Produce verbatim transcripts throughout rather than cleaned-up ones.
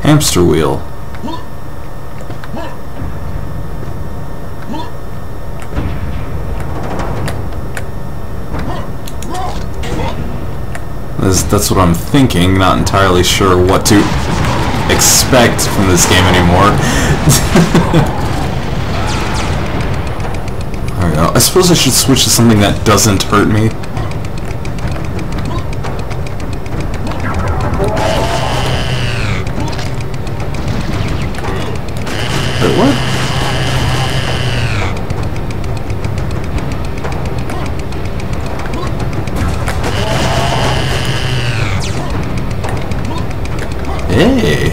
Hamster wheel. That's, that's what I'm thinking. Not entirely sure what to expect from this game anymore. There we go. I suppose I should switch to something that doesn't hurt me. Wait, what? Hey!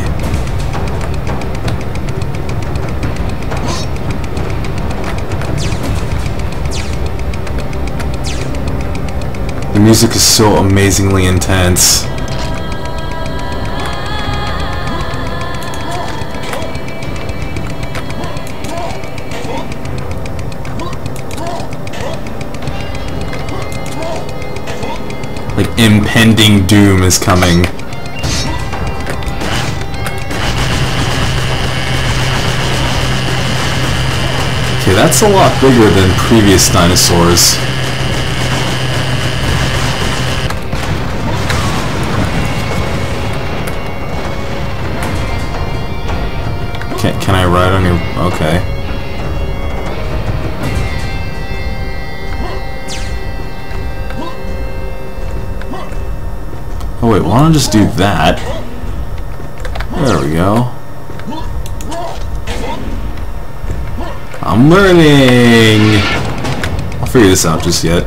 The music is so amazingly intense. Like impending doom is coming. Okay, that's a lot bigger than previous dinosaurs. Can, can I ride on your... okay. Oh wait, why don't I just do that? There we go. I'm learning! I'll figure this out just yet.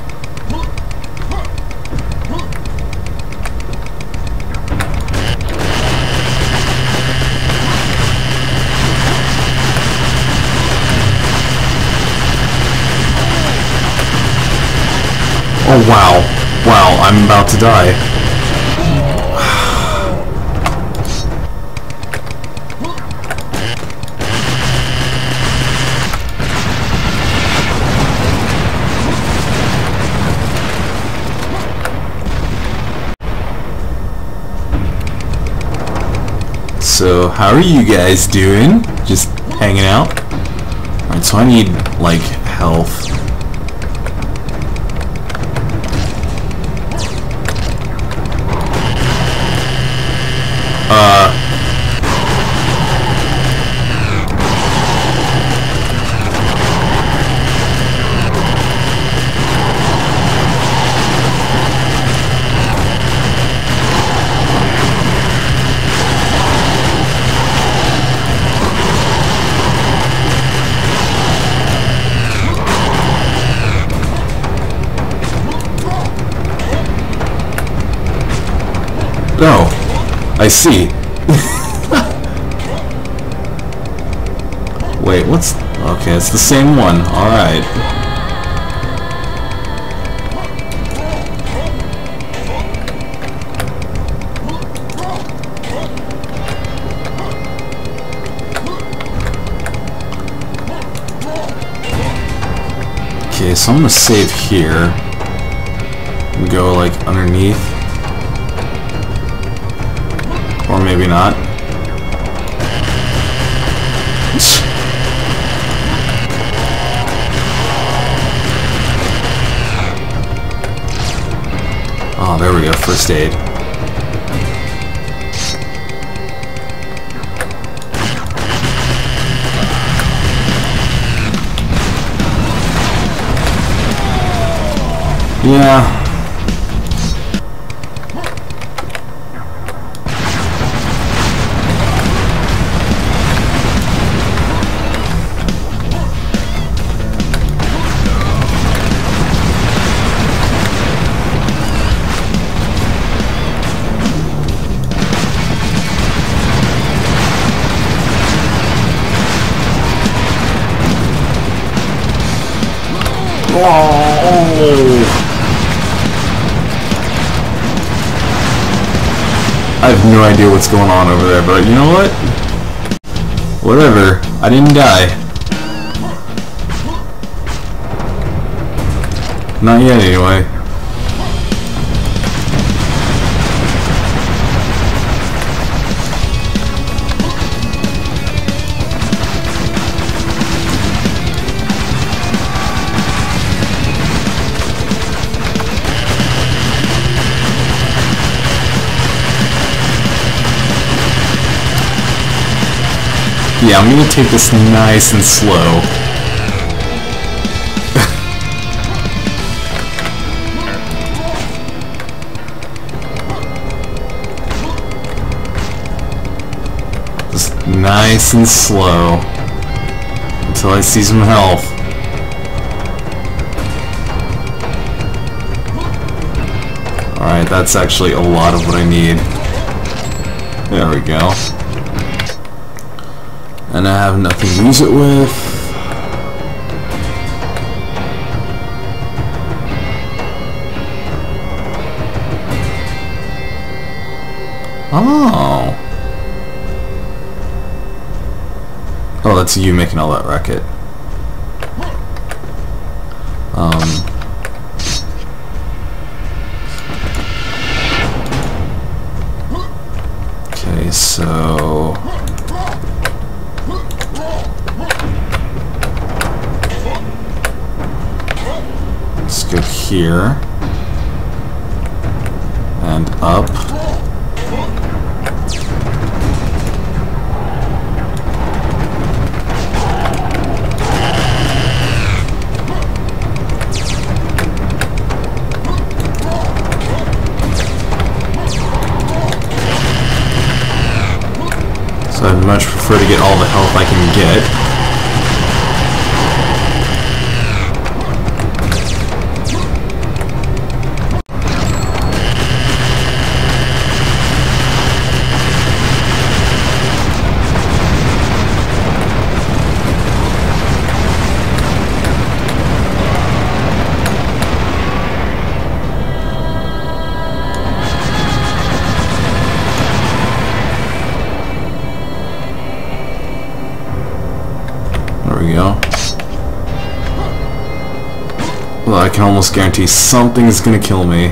Oh wow. Wow, I'm about to die. So, how are you guys doing? Just hanging out? Alright, so I need, like, health. Uh... No, I see. Wait, what's... okay, it's the same one. Alright. Okay, so I'm gonna save here. And go, like, underneath. Or maybe not. Oh, there we go. First aid. Yeah. Oh. I have no idea what's going on over there, but you know what? Whatever. I didn't die. Not yet, anyway. Yeah, I'm gonna take this nice and slow. Just nice and slow until I see some health. Alright, that's actually a lot of what I need. There we go. And I have nothing to use it with. Oh. Oh, that's you making all that racket. Um. Okay, so. Let's go here. And up. So I'd much prefer to get all the health I can get. There we go. Well, I can almost guarantee something's gonna kill me.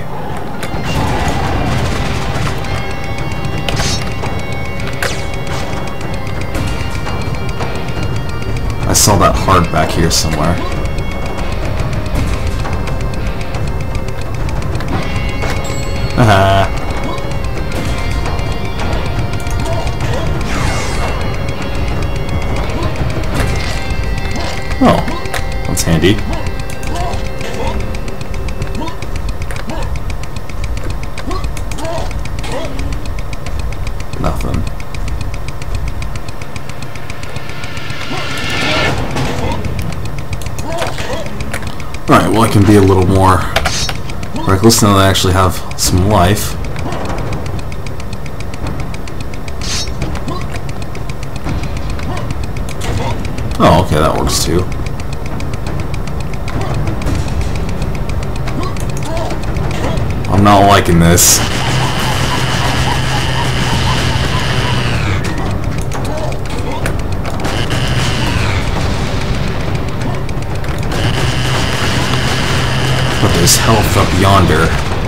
I saw that heart back here somewhere. Haha. Oh, that's handy. Nothing. Alright, well I can be a little more reckless now that I actually have some life. Oh, okay, that works too. I'm not liking this. But there's health up yonder.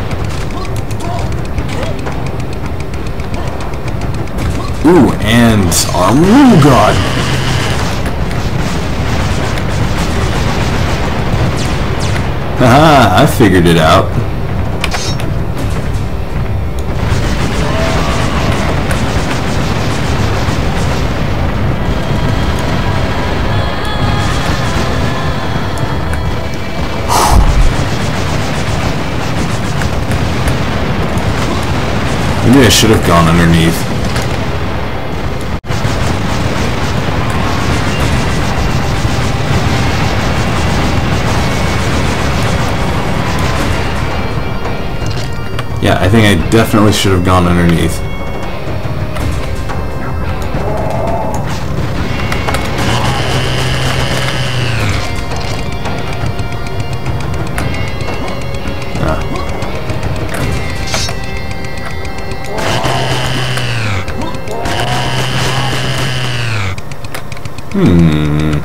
Ooh, and armor. Oh god! Haha, I figured it out. Maybe I should have gone underneath. Yeah, I think I definitely should have gone underneath. Ah. Hmm.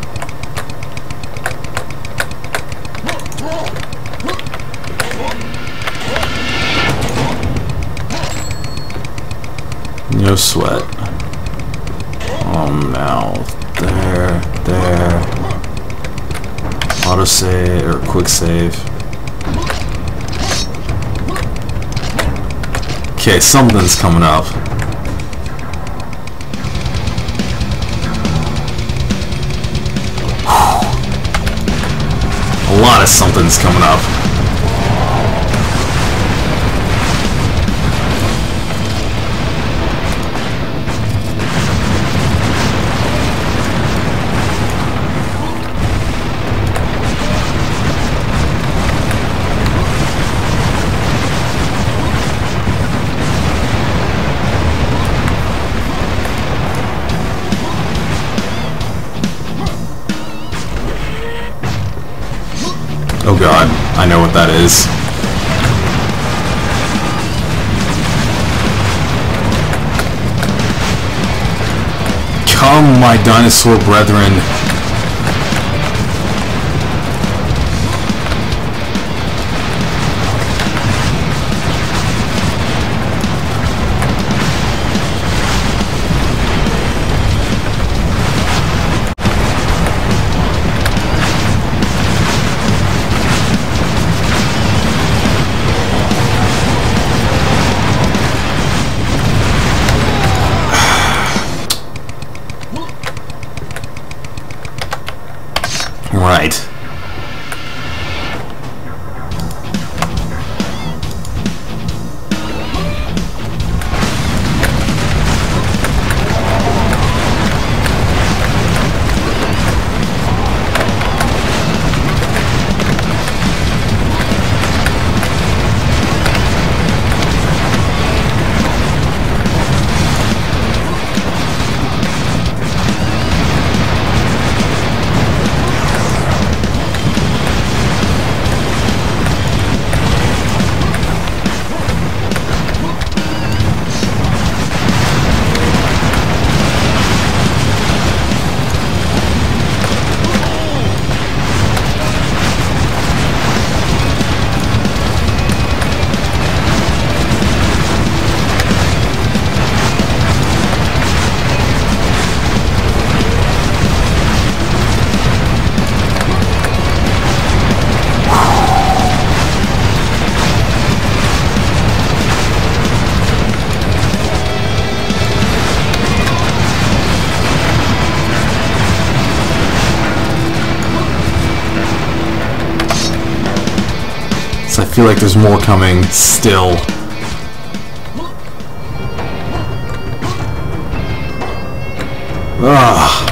No sweat. Oh, now there, there. Auto save or quick save. Okay, something's coming up. A lot of something's coming up. Oh god, I know what that is. Come, my dinosaur brethren. Right. So I feel like there's more coming still. Ugh.